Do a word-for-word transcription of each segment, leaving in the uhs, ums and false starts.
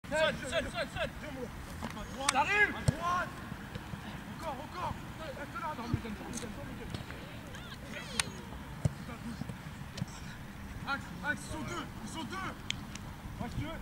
Seul, seul, seul, seul. J'arrive. À droite. Encore, encore. Reste là. Non, mais donne, donne, donne, donne. Axe, Axe, ils sont deux. Ils sont deux. Reste deux.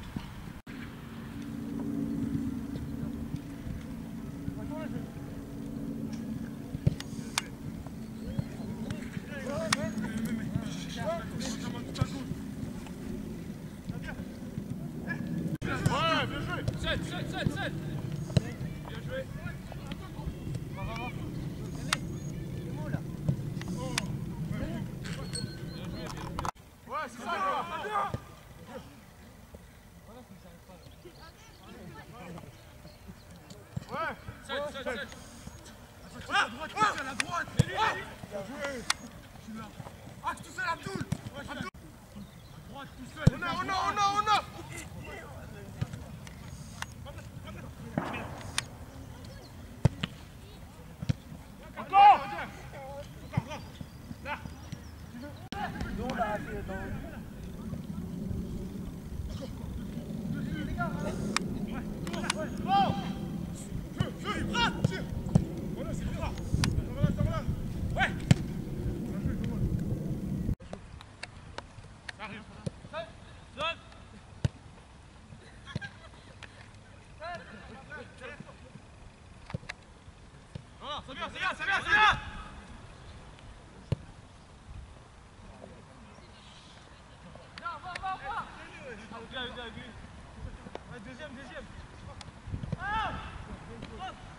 Seul, seul, seul, seul. Bien joué. Va, va, va. Allez. C'est bon là. Oh. Bien joué, bien joué. Ouais, c'est ça, là. Ouais. Seul, seul, seul. À droite, tout seul, à droite. Bien joué. Je suis là. Axe tout seul, Abdoul. Abdoul. À droite, tout seul. On a, on a, on a, on a. C'est bien, c'est bien, c'est bien, c'est bien. Deuxième, deuxième. Ah!